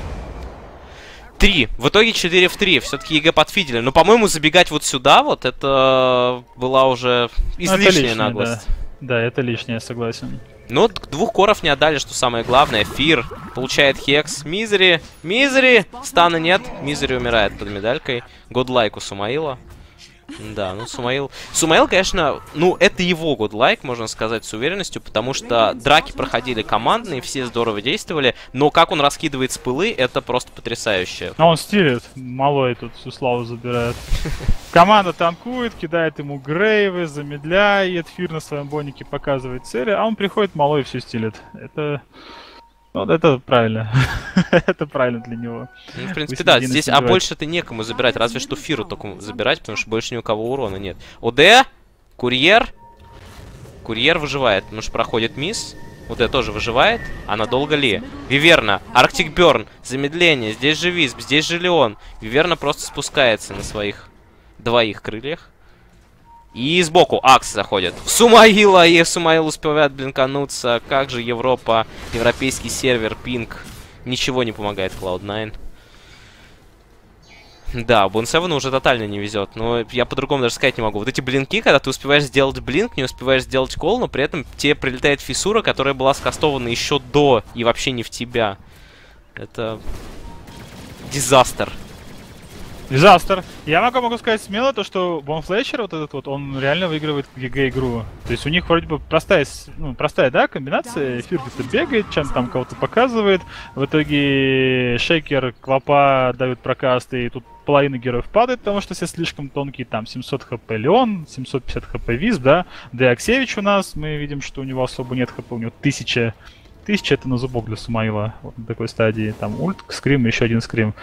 три. В итоге четыре в три. Все-таки ЕГЭ подфидели. Но, по-моему, забегать вот сюда вот, это была уже излишняя лишнее, наглость. Да. да, это лишнее, согласен. Ну, двух коров не отдали, что самое главное. Фир получает Хекс. Мизери. Мизери. Стана нет. Мизери умирает под медалькой. Годлайк у Сумаила. Да, ну Сумаил... Сумаил, конечно, ну это его годлайк, можно сказать с уверенностью, потому что драки проходили командные, все здорово действовали, но как он раскидывает спылы, это просто потрясающе. А он стилит, малой тут всю славу забирает. Команда танкует, кидает ему грейвы, замедляет, Фир на своем бонике показывает цели, а он приходит, малой все стилит. Это... Вот это правильно. Это правильно для него. Ну, в принципе, да, здесь, а больше-то некому забирать, разве что Фиру только забирать, потому что больше ни у кого урона нет. ОД, Курьер. Курьер выживает, потому что проходит мисс. ОД тоже выживает, а надолго ли? Виверна, Арктик Берн, замедление, здесь же Висп, здесь же Леон. Виверна просто спускается на своих двоих крыльях. И сбоку Акс заходит. Сумаила, и Сумаил успевает блинкануться. Как же Европа, европейский сервер, пинг. Ничего не помогает клауд найн. Да, Бонсевену уже тотально не везет. Но я по-другому даже сказать не могу. Вот эти блинки, когда ты успеваешь сделать блинк, не успеваешь сделать кол, но при этом тебе прилетает фиссура, которая была скастована еще до и вообще не в тебя. Это... дизастер. Дизастер. Я могу, могу сказать смело то, что Бон Флетчер, вот этот вот, он реально выигрывает ЕГЭ игру. То есть у них вроде бы простая, ну, простая, да, комбинация. Фир где-то бегает, чем-то там кого-то показывает. В итоге Шейкер, Квапа дают прокаст, и тут половина героев падает, потому что все слишком тонкие. Там семьсот хп Леон, семьсот пятьдесят хп Висп, да. Деоксевич у нас, мы видим, что у него особо нет хп, у него тысяча. Тысяча это на зубок для Сумаила. Вот на такой стадии. Там ульт, скрим, еще один скрим.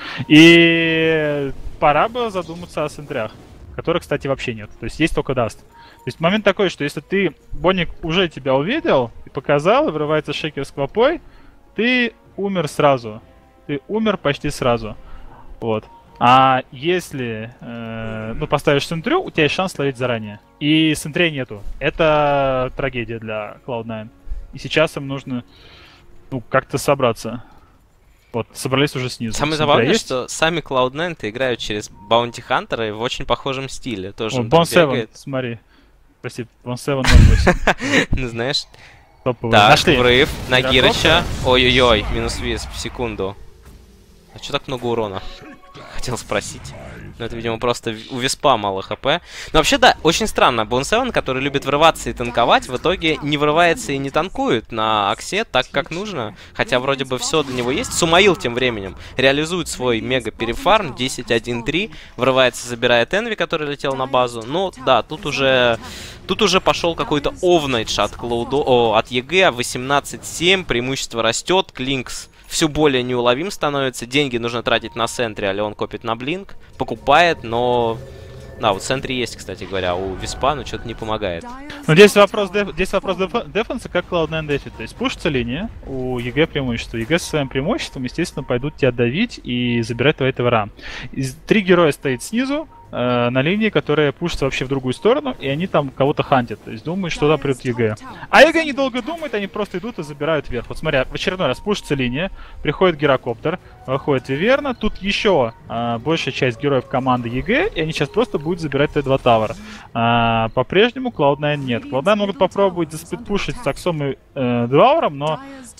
И пора бы задуматься о сентрях, которых, кстати, вообще нет. То есть есть только даст. То есть момент такой, что если ты, Боник, уже тебя увидел и показал, и врывается Шейкер с Квапой, ты умер сразу. Ты умер почти сразу. Вот. А если э, ну, поставишь сентрю, у тебя есть шанс словить заранее. И сентрей нету. Это трагедия для клауд найн. И сейчас им нужно, ну, как-то собраться. Вот, собрались уже снизу. Самое забавное, что сами клауд найн-то играют через Баунти Хантера в очень похожем стиле. Тоже Бон севен, смотри. Прости, Бон севен ноль восемь. Ну, знаешь. Так, врыв на Гирыча. Ой-ой-ой, минус Висп, секунду. А что так много урона? Хотел спросить. Но это, видимо, просто у Виспа мало хп. Но вообще, да, очень странно. Бон севен, который любит врываться и танковать, в итоге не врывается и не танкует на Аксе так, как нужно. Хотя вроде бы все для него есть. Сумаил тем временем реализует свой мега-перефарм. десять один три. Врывается, забирает Энви, который летел на базу. Ну, да, тут уже... Тут уже пошел какой-то овнайдж от Клаудо... О, от ЕГЭ. восемнадцать семь. Преимущество растет. Клинкс все более неуловим становится. Деньги нужно тратить на сентри, а Леон копит на блинк. Покупает, но Да, вот в центре есть, кстати говоря, у Виспа, но что-то не помогает. Ну, здесь вопрос, деф... здесь вопрос деф... дефенса, как клауд найн дефит. То есть пушится линия, у ЕГЭ преимущество. ЕГЭ со своим преимуществом, естественно, пойдут тебя давить и забирать твои товара. Из... Три героя стоит снизу, э, на линии, которая пушится вообще в другую сторону, и они там кого-то хантят. То есть думают, что туда придут ЕГЭ. А ЕГЭ недолго думает, они просто идут и забирают вверх. Вот смотри, в очередной раз пушится линия, приходит гирокоптер, выходит Виверна, тут еще э, большая часть героев команды ЕГЭ, и они сейчас просто будут забирать Т два Тавер. А, по-прежнему клауд найн нет. клауд найн могут попробовать заспидпушить с Аксом и э, Девауром, но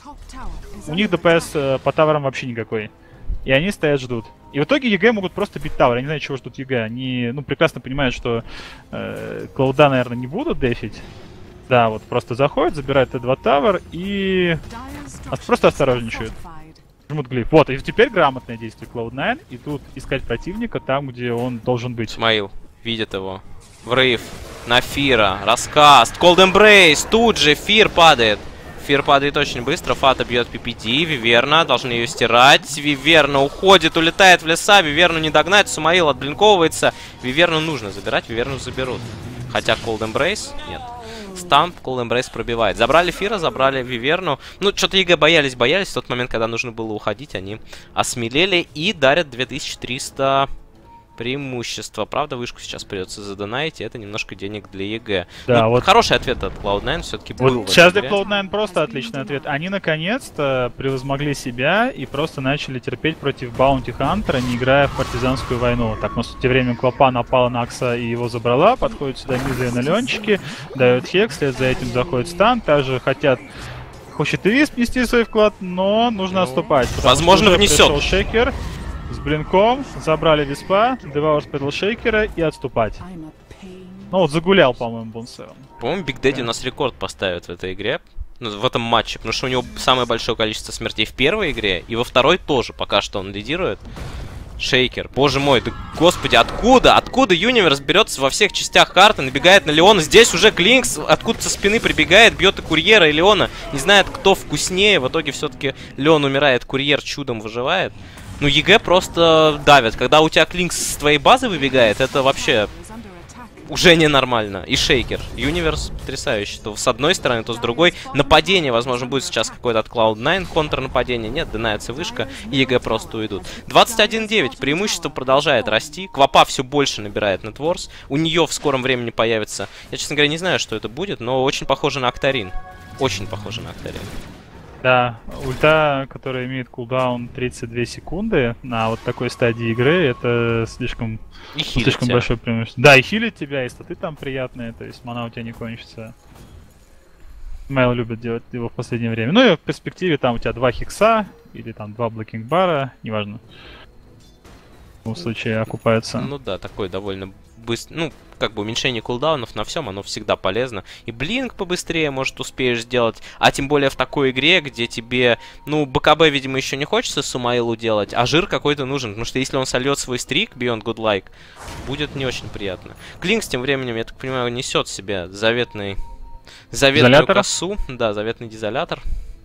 у них ДПС э, по таверам вообще никакой. И они стоят, ждут. И в итоге ЕГЭ могут просто бить тавер. Я не знаю, чего ждут ЕГЭ. Они, ну, прекрасно понимают, что э, клауда, наверное, не будут дефить. Да, вот просто заходят, забирают Т два Тавер и просто осторожничают. Жмут глиф. Вот, и теперь грамотное действие клауд найн. И тут искать противника там, где он должен быть. Исмаил видит его. Врыв на Фира. Раскаст. Cold Embrace. Тут же Фир падает. Фир падает очень быстро. Фата бьет пи пи ди. Виверна. Должны ее стирать. Виверна уходит, улетает в леса. Виверну не догнать. Сумаил отблинковывается. Виверну нужно забирать. Виверну заберут. Хотя Cold Embrace нет. Стамп, Cold Embrace пробивает. Забрали Фира, забрали Виверну. Ну, что-то ЕГЭ боялись, боялись. В тот момент, когда нужно было уходить, они осмелели и дарят две тысячи триста преимущества. Правда, вышку сейчас придется задонать, и это немножко денег для ЕГЭ. Да, ну, вот хороший ответ от клауд найн все-таки был. Вот сейчас для клауд найн просто отличный ответ. Они наконец-то превозмогли себя и просто начали терпеть против Баунти Хантера, не играя в партизанскую войну. Так, но в те время Клопа напала на Акса и его забрала. Подходит сюда Миза на Ленчике, дает хекс, вслед за этим заходит стан. Также хотят... Хочет и Висп нести свой вклад, но нужно ну, отступать. Возможно, внесет. Шейкер с блинком, забрали Виспа, Деваур спрятал Шейкера и отступать. Ну вот загулял, по-моему, Бонсером. По-моему, Биг Дэдди у нас рекорд поставит в этой игре. Ну, в этом матче, потому что у него самое большое количество смертей в первой игре, и во второй тоже пока что он лидирует. Шейкер, боже мой, да господи, откуда? Откуда Юниверс берется во всех частях карты, набегает на Леона? Здесь уже Клинкс откуда-то со спины прибегает, бьет и Курьера, и Леона. Не знает, кто вкуснее, в итоге все-таки Леон умирает, Курьер чудом выживает. Ну, ЕГЭ просто давит. Когда у тебя Клинкс с твоей базы выбегает, это вообще уже ненормально. И Шейкер. Юниверс потрясающий. То с одной стороны, то с другой. Нападение, возможно, будет сейчас какое-то от клауд найн. Контрнападение. Нет, динается вышка. И ЕГЭ просто уйдут. двадцать один девять. Преимущество продолжает расти. Квапа все больше набирает Нетворс. У нее в скором времени появится... Я, честно говоря, не знаю, что это будет, но очень похоже на Актарин. Очень похоже на Актарин. Да, ульта, которая имеет кулдаун тридцать две секунды на вот такой стадии игры, это слишком, слишком большое преимущество. Да, и хилит тебя, и статы там приятные, то есть мана у тебя не кончится. Мейл любит делать его в последнее время. Ну и в перспективе там у тебя два хикса, или там два блокинг бара, неважно. В любом случае окупается. Ну да, такой довольно быстро, ну, как бы уменьшение кулдаунов на всем, оно всегда полезно. И блинк побыстрее, может, успеешь сделать. А тем более в такой игре, где тебе, ну, БКБ, видимо, еще не хочется Сумаилу делать, а жир какой-то нужен. Потому что если он сольет свой стрик, Beyond Good Like, будет не очень приятно. Клинкс тем временем, я так понимаю, несет в себе заветный, заветную Изолятор? косу. Да, заветный дизолятор.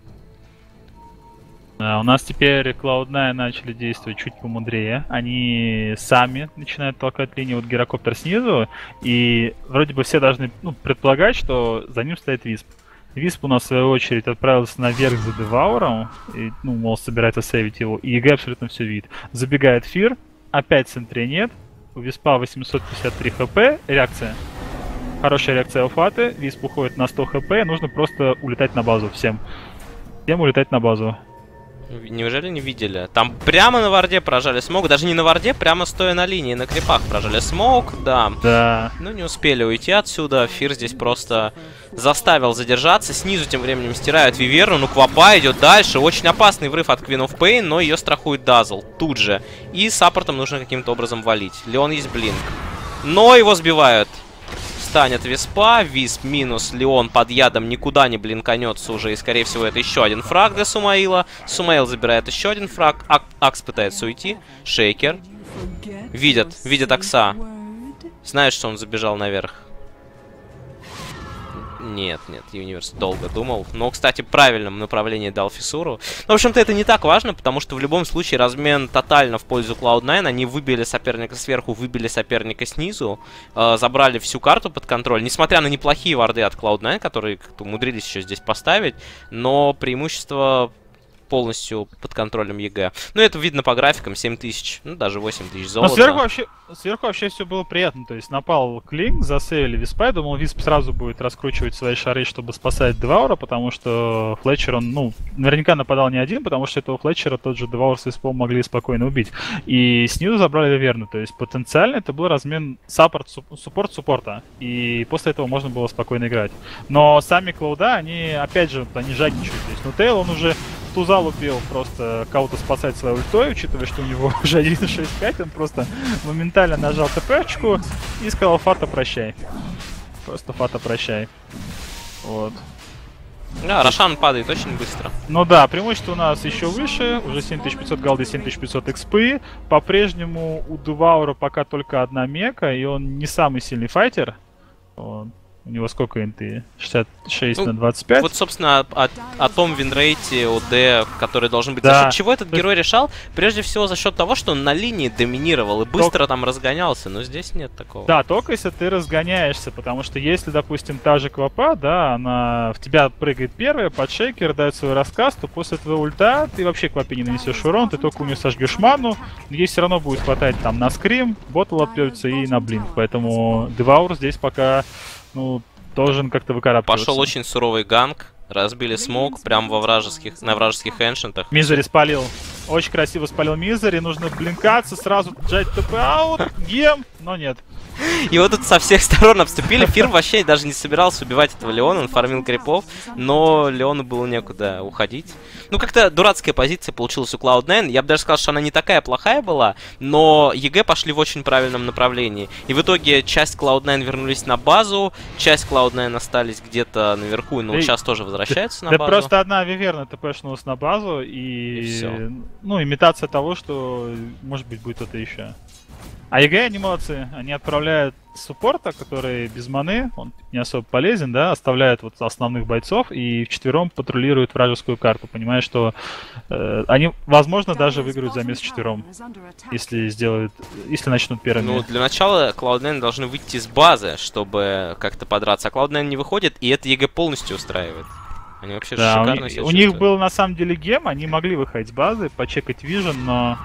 Uh, у нас теперь клауд найн начали действовать чуть помудрее. Они сами начинают толкать линию, вот гирокоптер снизу, и вроде бы все должны, ну, предполагать, что за ним стоит Висп. Висп у нас в свою очередь отправился наверх за Девауром, и, ну, мол, собирается сейвить его, и ЕГЭ абсолютно все видит. Забегает Фир, опять в центре нет, у Виспа восемьсот пятьдесят три хп, реакция. Хорошая реакция у Фаты, Висп уходит на сто хп, нужно просто улетать на базу всем. Всем улетать на базу. Неужели не видели? Там прямо на варде прожали смоук. Даже не на варде, прямо стоя на линии, на крипах прожали смоук, да. Да. Ну, не успели уйти отсюда. Фир здесь просто заставил задержаться. Снизу тем временем стирают Виверну. Ну, Квапа идет дальше. Очень опасный врыв от Queen of Pain, но ее страхует Дазл тут же. И саппортом нужно каким-то образом валить. Леон есть блинк. Но его сбивают. Станет Виспа, Висп минус Леон под ядом никуда не блинканется уже. И, скорее всего, это еще один фраг для Сумаила. Сумаил забирает еще один фраг. Ак Акс пытается уйти. Шейкер. Видят, видят Акса. Знают, что он забежал наверх. Нет, нет, Юниверс долго думал. Но, кстати, в правильном направлении дал фиссуру. Но, в общем-то, это не так важно, потому что в любом случае размен тотально в пользу клауд найн. Они выбили соперника сверху, выбили соперника снизу, э, забрали всю карту под контроль. Несмотря на неплохие варды от клауд найн, которые как-то умудрились еще здесь поставить, но преимущество полностью под контролем ЕГЭ. Ну, это видно по графикам, семь тысяч, ну, даже восемь тысяч золота. Но сверху вообще, сверху вообще все было приятно. То есть напал Клинк, засейвили Виспа. Я думал, Висп сразу будет раскручивать свои шары, чтобы спасать Деваура, потому что Флетчер, он, ну, наверняка нападал не один, потому что этого Флетчера тот же Деваур с Виспом могли спокойно убить. И снизу забрали Верну. То есть потенциально это был размен саппорт-суппорта. И после этого можно было спокойно играть. Но сами Клауда, они, опять же, они жадничают. То есть, ну, Тейл, он уже Тузал убил просто кого-то спасать своей ультой, учитывая, что у него уже один шесть пять, он просто моментально нажал ТПшечку и сказал: Фата, прощай. Просто Фата, прощай. Вот. Да, Рошан падает очень быстро. Ну да, преимущество у нас еще выше, уже семь тысяч пятьсот голды, семь тысяч пятьсот экспы. По-прежнему у Деваура пока только одна мека, и он не самый сильный файтер. Он... У него сколько инты? шестьдесят шесть ну, на двадцать пять. Вот, собственно, о, о том винрейте ОД, который должен быть. Да. За счет чего этот герой решал? Прежде всего за счет того, что он на линии доминировал и быстро только... там разгонялся, но здесь нет такого. Да, только если ты разгоняешься, потому что если, допустим, та же Квапа, да, она в тебя прыгает первая, под шейкер, дает свой рассказ, то после твоего ульта ты вообще Квапе не нанесешь урон, ты только у нее сожгешь ману, ей все равно будет хватать там на скрим, ботл отпьется и на блинк, поэтому Деваур здесь пока... Ну, должен как-то выкарабкиваться. Пошел очень суровый ганк. Разбили смог прямо во вражеских, на вражеских эншентах. Мизери спалил. Очень красиво спалил Мизери. Нужно блинкаться, сразу джать ТП аут, гем, но нет. Его тут со всех сторон обступили. Фирм вообще даже не собирался убивать этого Леона, он фармил крипов, но Леону было некуда уходить. Ну, как-то дурацкая позиция получилась у клауд найн. Я бы даже сказал, что она не такая плохая была, но ЕГЭ пошли в очень правильном направлении. И в итоге часть клауд найн вернулись на базу, часть клауд найн остались где-то наверху, но да сейчас тоже возвращаются на да базу. Да просто одна Виверна ТПшнулась на базу, и, и все. Ну, имитация того, что, может быть, будет это еще. А ЕГЭ, они молодцы, они отправляют суппорта, который без маны, он не особо полезен, да, оставляют вот основных бойцов и вчетвером патрулируют вражескую карту, понимая, что э, они, возможно, даже выиграют замес вчетвером, если сделают, если начнут первыми. Ну, для начала клауд найн должны выйти с базы, чтобы как-то подраться, а клауд найн не выходит, и это ЕГЭ полностью устраивает. Они вообще да, шикарно у, себя у чувствуют. них был на самом деле гем, они могли выходить с базы, почекать вижен, но...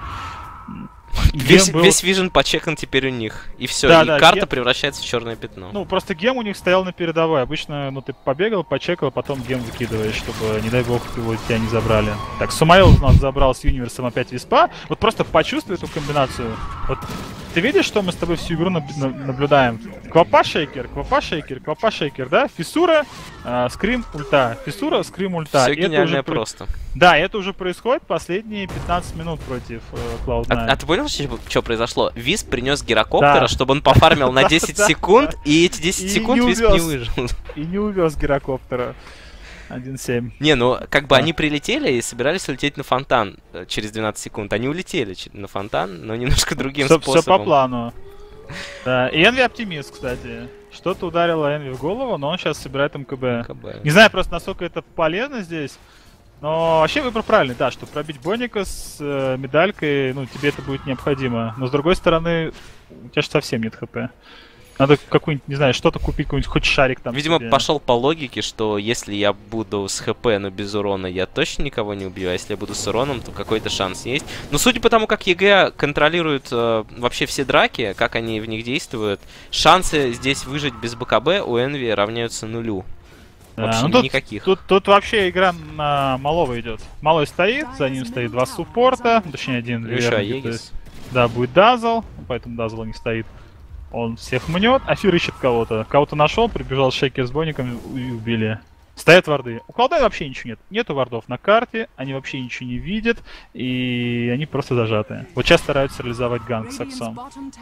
Весь, был... весь вижен почекан теперь у них. И все, да, и да, карта гем... превращается в черное пятно. Ну, просто гем у них стоял на передовой. Обычно, ну, ты побегал, почекал, потом гем выкидываешь, чтобы, не дай бог, его тебя не забрали. Так, Сумаил у нас забрал с Юниверсом опять Виспа. Вот просто почувствуй эту комбинацию. Вот ты видишь, что мы с тобой всю игру наб наблюдаем? Квапа шейкер, квапа шейкер, квапа шейкер, да? Фиссура, э, скрим, ульта. Фиссура, скрим, ульта. Все гениально уже просто. Да, это уже происходит последние пятнадцать минут против э, клауд найн. А, а ты понял, что, что произошло? Висп принес гирокоптера, да, чтобы он пофармил на десять да, секунд, да. И эти десять секунд не Висп не выжил. И не увез гирокоптера. один семь. Не, ну, как бы да. Они прилетели и собирались улететь на фонтан через двенадцать секунд. Они улетели на фонтан, но немножко другим все, способом. Все по плану. Да. И Энви оптимист, кстати. Что-то ударило Энви в голову, но он сейчас собирает МКБ. МКБ. Не знаю просто, насколько это полезно здесь. Но вообще выбор правильный, да, чтобы пробить Бонника с э, медалькой, ну, тебе это будет необходимо. Но с другой стороны, у тебя же совсем нет хп. Надо какую-нибудь, не знаю, что-то купить, какой-нибудь хоть шарик там. Видимо, себе. Пошел по логике, что если я буду с хп, но без урона, я точно никого не убью, а если я буду с уроном, то какой-то шанс есть. Но судя по тому, как ЕГЭ контролирует э, вообще все драки, как они в них действуют, шансы здесь выжить без БКБ у Энви равняются нулю. Да, вообще ну тут, никаких. Тут, тут вообще игра на малого идет. Малой стоит, за ним стоит два суппорта, точнее один. Еще да, будет Дазл, поэтому Дазл не стоит. Он всех мнет, Афир ищет кого-то. Кого-то нашел, прибежал шейкер с Бонником и убили. Стоят варды. У Клауда вообще ничего нет. Нету вардов на карте, они вообще ничего не видят, и они просто зажаты. Вот сейчас стараются реализовать ганг с Аксом.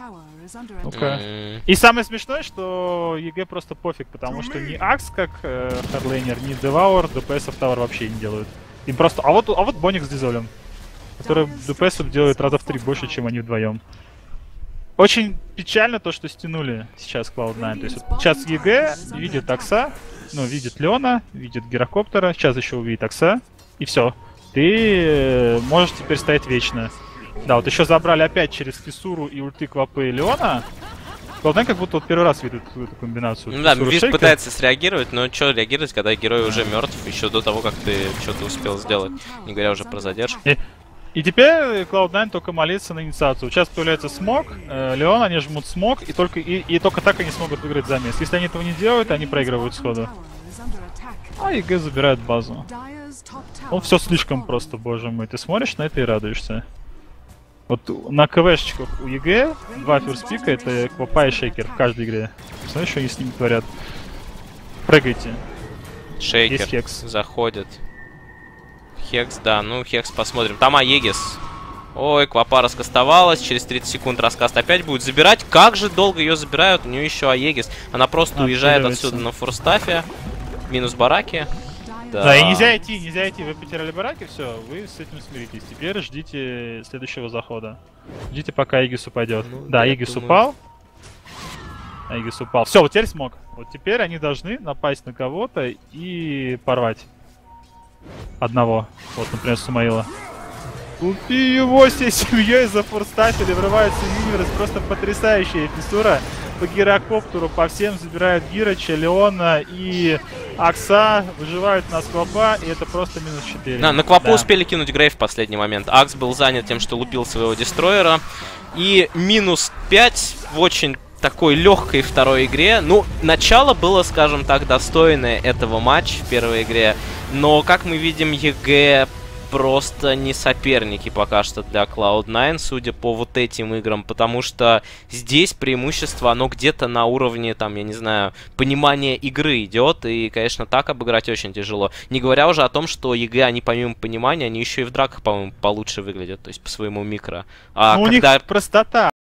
Ну-ка. Mm. И самое смешное, что ЕГЭ просто пофиг, потому что ни Акс как э, хардлейнер, ни Деваур ДПСов тавер вообще не делают. Им просто... А вот, а вот Бонник с Дизолем, который ДПСов делает раза в три больше, чем они вдвоем. очень печально то, что стянули сейчас клауд найн. То есть вот сейчас ЕГЭ видит Акса, ну, видит Леона, видит Гирокоптера, сейчас еще увидит Акса, и все. Ты можешь теперь стоять вечно. Да, вот еще забрали опять через фиссуру и ульты Квапы Леона. клауд найн как будто вот первый раз видит эту комбинацию. Ну да, Виз пытается среагировать, но что реагировать, когда герой уже мертв, еще до того, как ты что-то успел сделать, не говоря уже про задержку. И, и теперь клауд найн только молится на инициацию. Сейчас появляется смог, э, Леон, они жмут смог, и только, и, и только так они смогут выиграть замес. Если они этого не делают, они проигрывают сходу. А ЕГЭ забирает базу. Он все слишком просто, боже мой. Ты смотришь на это и радуешься. Вот на КВшечках у ЕГЭ два ферспика, это Квапа и Шейкер в каждой игре. Смотри, что они с ними творят. Прыгайте. Шейкер Хекс. заходит. Хекс, да, ну Хекс посмотрим. Там Аегис. Ой, Квапа раскастовалась, через тридцать секунд раскаст опять будет забирать. Как же долго ее забирают, у нее еще Аегис. Она просто уезжает отсюда на форстафе. Минус бараки. Да. Да, и нельзя идти, нельзя идти. Вы потеряли бараки, все, вы с этим смиритесь. Теперь ждите следующего захода. Ждите, пока Игис упадет. Ну, да, Игис думаю... упал. Игис упал. Все, вот теперь смог. Вот теперь они должны напасть на кого-то и порвать одного. Вот, например, Сумаила. Купи его всей семьей за форстафили, врывается Юниверс. Просто потрясающая фиссура. По Гирокоптеру, по всем забирают Гироча, Леона и Акса, выживают на Квапа, и это просто минус четыре. Да, на Квапу да. успели кинуть Грей в последний момент. Акс был занят тем, что лупил своего дестройера. И минус пять в очень такой легкой второй игре. Ну, начало было, скажем так, достойное этого матча в первой игре. Но, как мы видим, ЕГЭ просто не соперники пока что для клауд найн, судя по вот этим играм, потому что здесь преимущество, оно где-то на уровне, там, я не знаю, понимания игры идет, и, конечно, так обыграть очень тяжело. Не говоря уже о том, что ЕГЭ, они помимо понимания, они еще и в драках, по-моему, получше выглядят, то есть по своему микро. А ну, когда... у них простота.